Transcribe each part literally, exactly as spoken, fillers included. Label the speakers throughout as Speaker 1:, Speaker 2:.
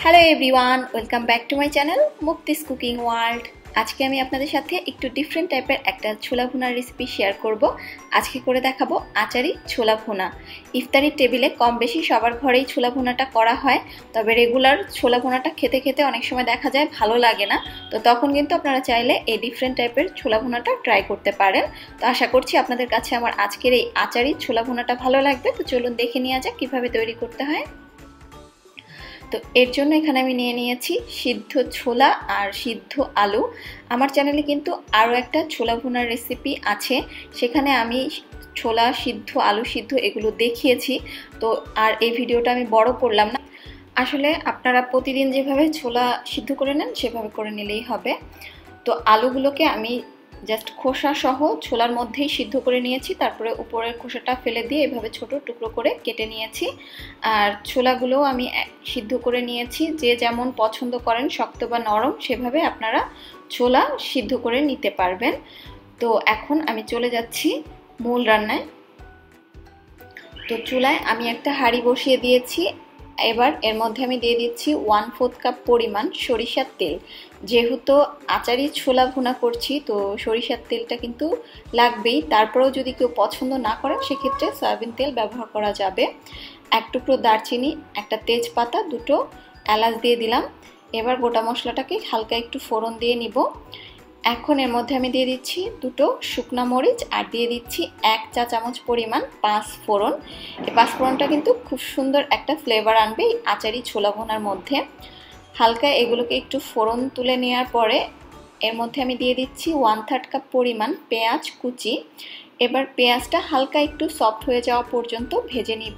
Speaker 1: Hello everyone, welcome back to my channel Mukti's cooking world. আজকে আমি আপনাদের সাথে একটু ডিফারেন্ট টাইপের একটা ছোলা ভুনার রেসিপি শেয়ার করব। আজকে করে দেখাবো আচারি ছোলা ভুনা। ইফতারির টেবিলে কম বেশি সবার ঘরেই ছোলা ভুনাটা করা হয়, তবে রেগুলার ছোলা ভুনাটা খেতে খেতে অনেক সময় দেখা যায় ভালো লাগে না, তো তখন কিন্তু আপনারা চাইলে এই ডিফারেন্ট টাইপের ছোলা ভুনাটা ট্রাই করতে পারেন। তো আশা করছি আপনাদের কাছে আমার আজকের এই আচারি ছোলা ভুনাটা ভালো লাগবে। তো চলুন দেখে নেওয়া যাক কীভাবে তৈরি করতে হয়। তো এর জন্য এখানে আমি নিয়ে নিয়েছি সিদ্ধ ছোলা আর সিদ্ধ আলু। আমার চ্যানেলে কিন্তু আরও একটা ছোলা ভুনার রেসিপি আছে, সেখানে আমি ছোলা সিদ্ধ আলু সিদ্ধ এগুলো দেখিয়েছি। তো আর এই ভিডিওটা আমি বড় করলাম না, আসলে আপনারা প্রতিদিন যেভাবে ছোলা সিদ্ধ করে নেন সেভাবে করে নিলেই হবে। তো আলুগুলোকে আমি জাস্ট খোসা সহ ছোলার মধ্যেই সিদ্ধ করে নিয়েছি, তারপরে উপরের খোসাটা ফেলে দিয়ে এভাবে ছোট টুকরো করে কেটে নিয়েছি। আর ছোলাগুলোও আমি সিদ্ধ করে নিয়েছি, যে যেমন পছন্দ করেন শক্ত বা নরম সেভাবে আপনারা ছোলা সিদ্ধ করে নিতে পারবেন। তো এখন আমি চলে যাচ্ছি মূল রান্নায়। তো চুলায় আমি একটা হাঁড়ি বসিয়ে দিয়েছি। এবার এর মধ্যে আমি দিয়ে দিচ্ছি ওয়ান ফোর্থ কাপ পরিমাণ সরিষার তেল। যেহেতু আচারি ছোলা ভুনা করছি তো সরিষার তেলটা কিন্তু লাগবেই, তারপরেও যদি কেউ পছন্দ না করেন সেক্ষেত্রে সয়াবিন তেল ব্যবহার করা যাবে। এক টুকরো দারচিনি, একটা তেজপাতা, দুটো এলাচ দিয়ে দিলাম। এবার গোটা মশলাটাকে হালকা একটু ফোড়ন দিয়ে নিব। এখন এর মধ্যে আমি দিয়ে দিচ্ছি দুটো শুকনা মরিচ আর দিয়ে দিচ্ছি এক চা চামচ পরিমাণ পাঁচ ফোড়ন। এই পাঁচ ফোড়নটা কিন্তু খুব সুন্দর একটা ফ্লেভার আনবে এই আচারি ছোলা ভুনার মধ্যে। হালকা এগুলোকে একটু ফোড়ন তুলে নেওয়ার পরে এর মধ্যে আমি দিয়ে দিচ্ছি ওয়ান থার্ড কাপ পরিমাণ পেঁয়াজ কুচি। এবার পেঁয়াজটা হালকা একটু সফট হয়ে যাওয়া পর্যন্ত ভেজে নিব।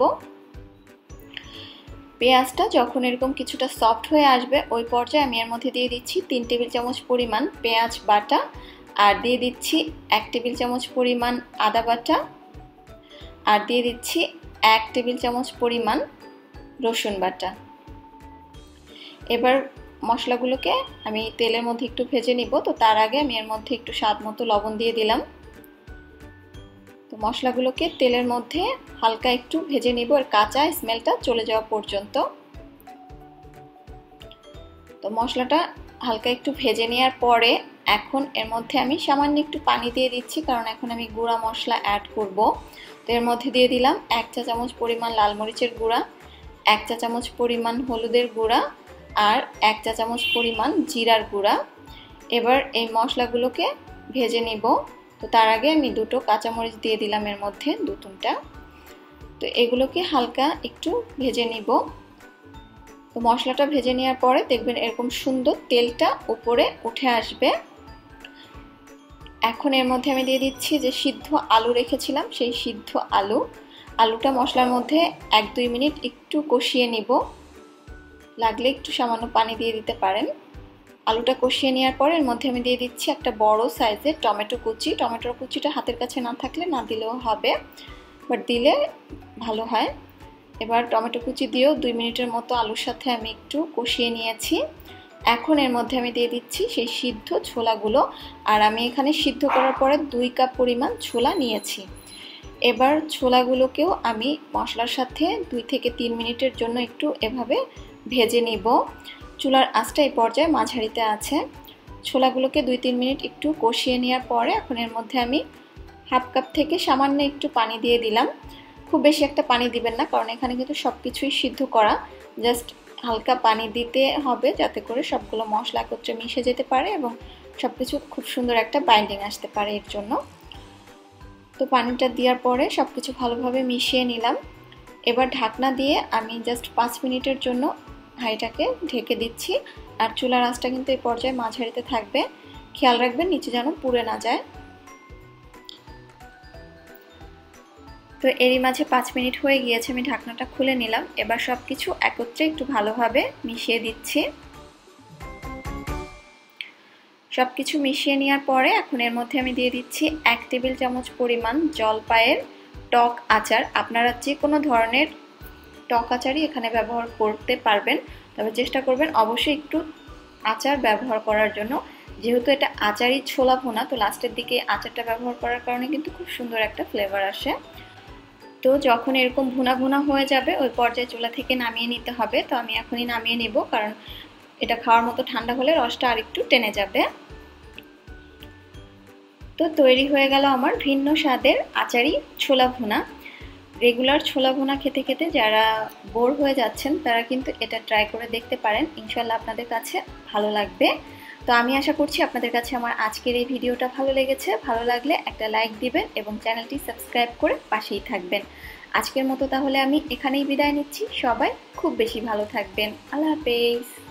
Speaker 1: পেঁয়াজটা যখন এরকম কিছুটা সফট হয়ে আসবে ওই পর্যায়ে আমি এর মধ্যে দিয়ে দিচ্ছি তিন টেবিল চামচ পরিমাণ পেঁয়াজ বাটা আর দিয়ে দিচ্ছি এক টেবিল চামচ পরিমাণ আদা বাটা আর দিয়ে দিচ্ছি এক টেবিল চামচ পরিমাণ রসুন বাটা। এবার মশলাগুলোকে আমি তেলের মধ্যে একটু ভেজে নিব। তো তার আগে আমি এর মধ্যে একটু স্বাদ মতো লবণ দিয়ে দিলাম। তো মশলাগুলোকে তেলের মধ্যে হালকা একটু ভেজে নিব, আর কাঁচা স্মেলটা চলে যাওয়া পর্যন্ত। তো মশলাটা হালকা একটু ভেজে নেওয়ার পরে এখন এর মধ্যে আমি সামান্য একটু পানি দিয়ে দিচ্ছি, কারণ এখন আমি গুঁড়া মশলা অ্যাড করব। তো এর মধ্যে দিয়ে দিলাম এক চা চামচ পরিমাণ লাল মরিচের গুঁড়া, এক চা চামচ পরিমাণ হলুদের গুঁড়া আর এক চা চামচ পরিমাণ জিরার গুঁড়া। এবার এই মশলাগুলোকে ভেজে নিব। তো তার আগে আমি দুটো কাঁচামরিচ দিয়ে দিলাম এর মধ্যে, দু তিনটা। তো এগুলোকে হালকা একটু ভেজে নিব। তো মশলাটা ভেজে নেওয়ার পরে দেখবেন এরকম সুন্দর তেলটা উপরে উঠে আসবে। এখন এর মধ্যে আমি দিয়ে দিচ্ছি যে সিদ্ধ আলু রেখেছিলাম, সেই সিদ্ধ আলু আলুটা মশলার মধ্যে এক দুই মিনিট একটু কষিয়ে নিব। লাগলে একটু সামান্য পানি দিয়ে দিতে পারেন। আলুটা কষিয়ে নেওয়ার পর এর মধ্যে আমি দিয়ে দিচ্ছি একটা বড় সাইজের টমেটো কুচি। টমেটোর কুচিটা হাতের কাছে না থাকলে না দিলেও হবে, বাট দিলে ভালো হয়। এবার টমেটো কুচি দিয়েও দুই মিনিটের মতো আলুর সাথে আমি একটু কষিয়ে নিয়েছি। এখন এর মধ্যে আমি দিয়ে দিচ্ছি সেই সিদ্ধ ছোলাগুলো, আর আমি এখানে সিদ্ধ করার পরে দুই কাপ পরিমাণ ছোলা নিয়েছি। এবার ছোলাগুলোকেও আমি মশলার সাথে দুই থেকে তিন মিনিটের জন্য একটু এভাবে ভেজে নিব। চুলার আঁচটা এই পর্যায়ে মাঝারিতে আছে। ছোলাগুলোকে দুই তিন মিনিট একটু কষিয়ে নেওয়ার পরে এখন এর মধ্যে আমি হাফ কাপ থেকে সামান্য একটু পানি দিয়ে দিলাম। খুব বেশি একটা পানি দিবেন না, কারণ এখানে কিন্তু সব কিছুই সিদ্ধ করা। জাস্ট হালকা পানি দিতে হবে যাতে করে সবগুলো মশলা একত্রে মিশে যেতে পারে এবং সব কিছু খুব সুন্দর একটা বাইন্ডিং আসতে পারে এর জন্য। তো পানিটা দেওয়ার পরে সব কিছু ভালোভাবে মিশিয়ে নিলাম। এবার ঢাকনা দিয়ে আমি জাস্ট পাঁচ মিনিটের জন্য হাঁড়িটাকে ঢেকে দিচ্ছি। আর চুলার আঁচটা কিন্তু এই পর্যায়ে মাঝারিতে থাকবে, খেয়াল রাখবেন নিচে যেন পুড়ে না যায়। তো এরই মাঝে পাঁচ মিনিট হয়ে গিয়েছে, আমি ঢাকনাটা খুলে নিলাম। এবার সব কিছু একত্রে একটু ভালোভাবে মিশিয়ে দিচ্ছি। সব কিছু মিশিয়ে নেওয়ার পরে এখন এর মধ্যে আমি দিয়ে দিচ্ছি এক টেবিল চামচ পরিমাণ জলপাইয়ের টক আচার। আপনারা যে কোনো ধরনের টক আচারই এখানে ব্যবহার করতে পারবেন, তবে চেষ্টা করবেন অবশ্যই একটু আচার ব্যবহার করার জন্য। যেহেতু এটা আচারি ছোলা ভুনা, তো লাস্টের দিকে আচারটা ব্যবহার করার কারণে কিন্তু খুব সুন্দর একটা ফ্লেভার আসে। তো তো যখন এরকম ভুনা ভুনা হয়ে যাবে ওই পর্যায়ে চুলা থেকে নামিয়ে নিতে হবে। তো আমি এখনই নামিয়ে নেব, কারণ এটা খাওয়ার মতো ঠান্ডা হলে রসটা আরেকটু টেনে যাবে। তো তৈরি হয়ে গেল আমার ভিন্ন স্বাদের আচারি ছোলা ভুনা। রেগুলার ছোলা ভুনা খেতে খেতে যারা বোর হয়ে যাচ্ছেন তারা কিন্তু এটা ট্রাই করে দেখতে পারেন, ইনশাল্লাহ আপনাদের কাছে ভালো লাগবে। তো আমি আশা করছি আপনাদের কাছে আমার আজকের এই ভিডিওটা ভালো লেগেছে। ভালো লাগলে একটা লাইক দিবেন এবং চ্যানেলটি সাবস্ক্রাইব করে পাশেই থাকবেন। আজকের মতো তাহলে আমি এখানেই বিদায় নিচ্ছি। সবাই খুব বেশি ভালো থাকবেন। আল্লাহ হাফেজ।